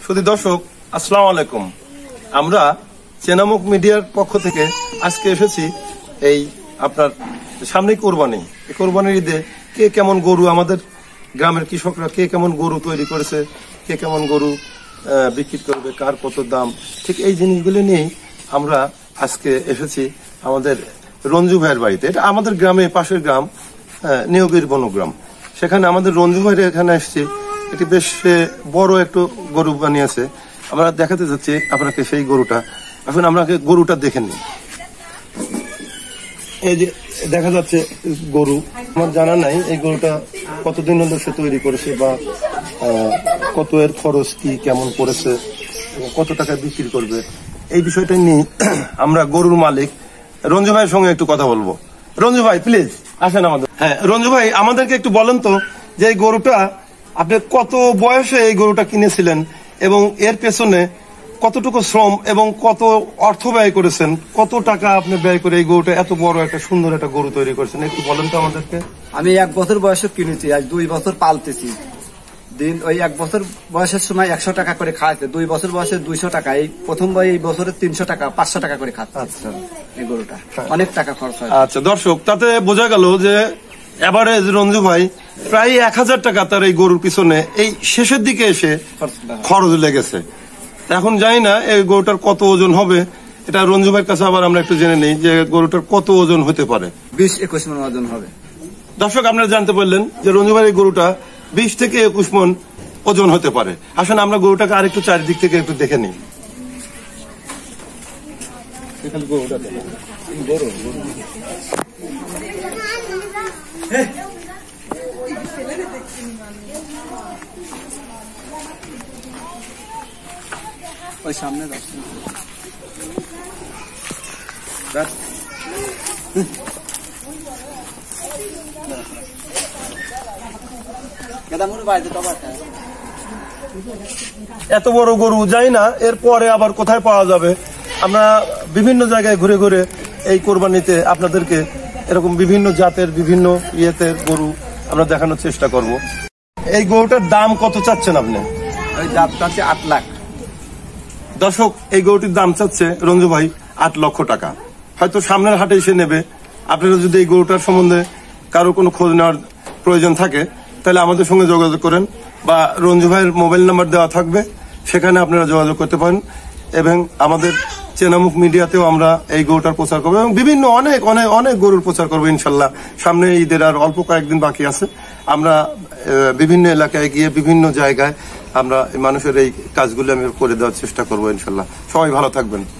শুধু দর্শক আসসালামু আলাইকুম। আমরা চেনামুখ মিডিয়ার পক্ষ থেকে আজকে এসেছি এই আপনার সামনে কোরবানি, এই কোরবানির ঈদে কে কেমন গরু, আমাদের গ্রামের কৃষকরা কে কেমন গরু তৈরি করেছে, কে কেমন গরু বিক্রি করবে, কার কত দাম, ঠিক এই জিনিসগুলি নিয়েই আমরা আজকে এসেছি আমাদের রঞ্জু ভাইয়ের বাড়িতে। এটা আমাদের গ্রামে, পাশের গ্রাম নিয়োগীর বনগ্রাম। সেখানে আমাদের রঞ্জু ভাইয়ের এখানে এসেছি। এটি বেশ বড় একটু গরু বানিয়েছে। আমরা দেখাতে যাচ্ছি আপনাকে সেই গরুটা। এখন আমরা গরুটা দেখে নিই। এই যে দেখা যাচ্ছে গরু, আমার জানা নাই এই গরুটা কতদিন হলো সে তৈরি করেছে বা কত এর খরচ কি কেমন করেছে, কত টাকা বিক্রি করবে, এই বিষয়টা নিয়ে আমরা গরুর মালিক রঞ্জু ভাইয়ের সঙ্গে একটু কথা বলবো। রঞ্জু ভাই প্লিজ আসেন আমাদের। হ্যাঁ রঞ্জু ভাই, আমাদেরকে একটু বলেন তো যে এই গরুটা আপনি কত বয়সে এই গরুটা কিনেছিলেন এবং এর পেছনে কতটুকু শ্রম এবং কত অর্থ ব্যয় করেছেন, কত টাকা আপনি ব্যয় করে এই গরুটা এত বড় একটা সুন্দর একটা গরু তৈরি করেছেন, একটু বলেন তো আমাদেরকে। আমি 1 বছর বয়সে কিনেছি, আজ 2 বছর পালতেছি। দিন ওই 1 বছর বয়সের সময় 100 টাকা করে খাওয়াতে, 2 বছর বয়সে 200 টাকা, এই প্রথম এই বছরে 300 টাকা 500 টাকা করে খাচ্ছে। আচ্ছা, এই গরুটা অনেক টাকা খরচ হয়। আচ্ছা দর্শক, তাতে বোঝা গেল যে এভারেজ রঞ্জু ভাই প্রায় 1000 টাকা তার এই গরুর পিছনে এই শেষের দিকে এসে খরচ লেগেছে। এখন জানি না এই গরুটার কত ওজন হবে, এটা রঞ্জু ভাইয়ের কাছে আবার আমরা একটু জেনে নেই যে গরুটার কত ওজন হতে পারে। 20-21 মণ ওজন হবে। দর্শক আপনারা জানতে পারলেন যে রঞ্জু ভাইয়ের গরুটা 20 থেকে 21 মণ ওজন হতে পারে। আসেন আমরা গরুটাকে আরেকটু চারিদিক থেকে একটু দেখে নিই। গরুটা ওই সামনে এত বড় গরু যাই না এরপরে আবার কোথায় পাওয়া যাবে। আমরা বিভিন্ন জায়গায় ঘুরে ঘুরে এই কোরবানিতে আপনাদেরকে এরকম বিভিন্ন জাতের বিভিন্ন ইয়েতের গরু আমরা দেখানোর চেষ্টা করব। এই গরুটার দাম কত চাচ্ছেন আপনি? ওই দাম চাচ্ছে 8 লাখ। দর্শক, এই গরুটির দাম চাচ্ছে রঞ্জু ভাই 8 লক্ষ টাকা। হয়তো সামনের হাটে এসে নেবে। আপনারা যদি এই গরুটার সম্বন্ধে কারো কোনো খোঁজ নেওয়ার প্রয়োজন থাকে তাহলে আমাদের সঙ্গে যোগাযোগ করেন, বা রঞ্জু ভাইয়ের মোবাইল নাম্বার দেওয়া থাকবে, সেখানে আপনারা যোগাযোগ করতে পারেন। এবং আমাদের চেনামুখ মিডিয়াতেও আমরা এই গরুটার প্রচার করবো এবং বিভিন্ন অনেক অনেক অনেক গরুর প্রচার করবো ইনশাল্লাহ। সামনে ঈদের আর অল্প কয়েকদিন বাকি আছে। আমরা বিভিন্ন এলাকায় গিয়ে বিভিন্ন জায়গায় আমরা মানুষের এই কাজগুলো আমি করে দেওয়ার চেষ্টা করবো ইনশাল্লাহ। সবাই ভালো থাকবেন।